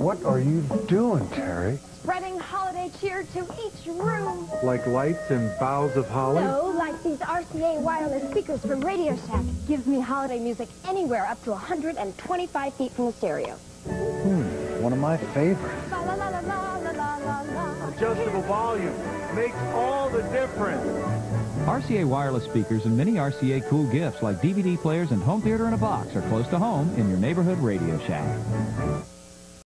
What are you doing, Teri? Spreading holiday cheer to each room. Like lights and boughs of holly? No, like these RCA wireless speakers from RadioShack. Gives me holiday music anywhere up to 125 feet from the stereo. One of my favorites. La la la la la la la la la. Adjustable volume makes all the difference. RCA wireless speakers and many RCA cool gifts like DVD players and home theater in a box are close to home in your neighborhood Radio Shack.